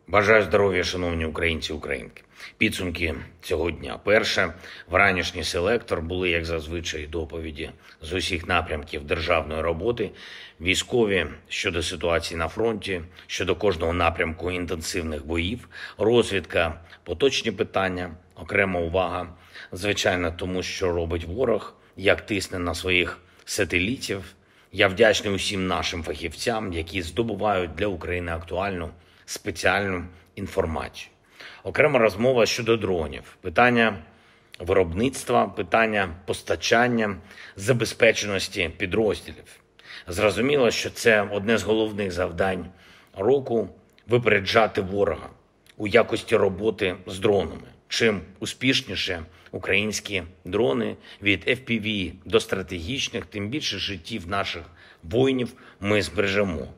Бажаю здоров'я, шановні українці і українки. Підсумки цього дня. Перше, вранішній селектор були, як зазвичай, доповіді з усіх напрямків державної роботи, військові щодо ситуації на фронті, щодо кожного напрямку інтенсивних боїв, розвідка, поточні питання, окрема увага, звичайно, тому, що робить ворог, як тисне на своїх сателітів. Я вдячний усім нашим фахівцям, які здобувають для України актуальну, спеціальну інформацію. Окрема розмова щодо дронів. Питання виробництва, питання постачання, забезпеченості підрозділів. Зрозуміло, що це одне з головних завдань року – випереджати ворога у якості роботи з дронами. Чим успішніше українські дрони від FPV до стратегічних, тим більше життів наших воїнів ми збережемо.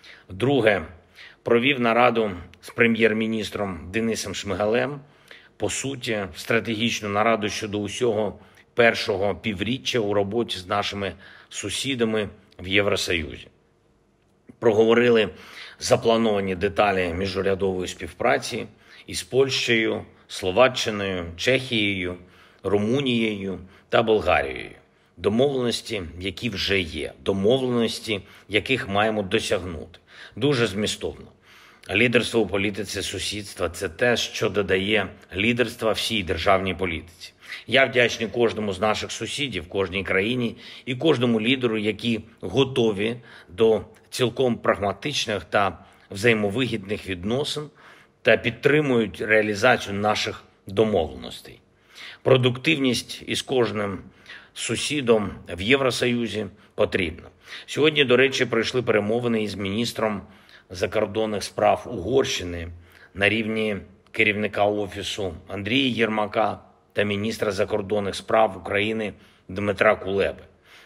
Друге, провів нараду з прем'єр-міністром Денисом Шмигалем, по суті, стратегічну нараду щодо усього першого півріччя у роботі з нашими сусідами в Євросоюзі. Проговорили заплановані деталі міжурядової співпраці із Польщею, Словаччиною, Чехією, Румунією та Болгарією. Домовленості, які вже є, домовленості, яких маємо досягнути. Дуже змістовно. Лідерство у політиці сусідства – це те, що додає лідерства всій державній політиці. Я вдячний кожному з наших сусідів, кожній країні і кожному лідеру, які готові до цілком прагматичних та взаємовигідних відносин та підтримують реалізацію наших домовленостей. Продуктивність із кожним сусідом в Євросоюзі потрібна. Сьогодні, до речі, пройшли перемовини із міністром закордонних справ Угорщини на рівні керівника Офісу Андрія Єрмака та міністра закордонних справ України Дмитра Кулеби.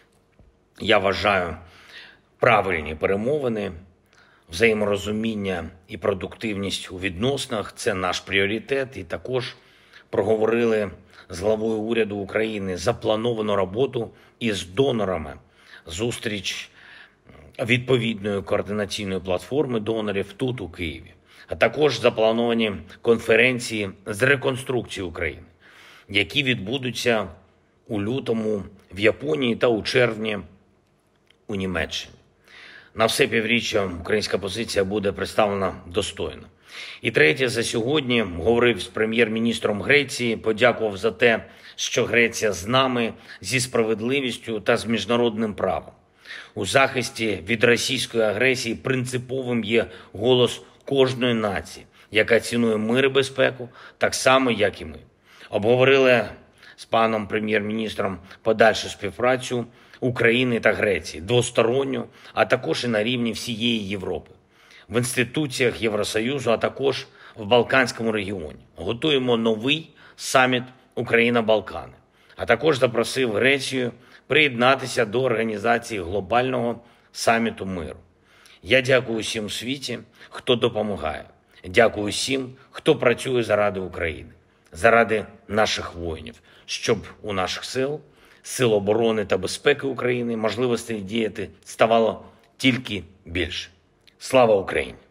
Я вважаю, правильні перемовини, взаєморозуміння і продуктивність у відносинах – це наш пріоритет. І також проговорили з главою уряду України заплановану роботу із донорами, зустріч відповідної координаційної платформи донорів тут, у Києві. А також заплановані конференції з реконструкції України, які відбудуться у лютому в Японії та у червні у Німеччині. На все півріччя українська позиція буде представлена достойно. І третє, за сьогодні говорив з прем'єр-міністром Греції, подякував за те, що Греція з нами, зі справедливістю та з міжнародним правом. У захисті від російської агресії принциповим є голос кожної нації, яка цінує мир і безпеку, так само, як і ми. Обговорили з паном прем'єр-міністром подальшу співпрацю України та Греції, двосторонню, а також і на рівні всієї Європи, в інституціях Євросоюзу, а також в Балканському регіоні. Готуємо новий саміт Україна-Балкани, а також запросив Грецію приєднатися до організації глобального саміту миру. Я дякую всім у світі, хто допомагає. Дякую всім, хто працює заради України, заради наших воїнів, щоб у наших сил оборони та безпеки України можливостей діяти ставало тільки більше. Слава Україні!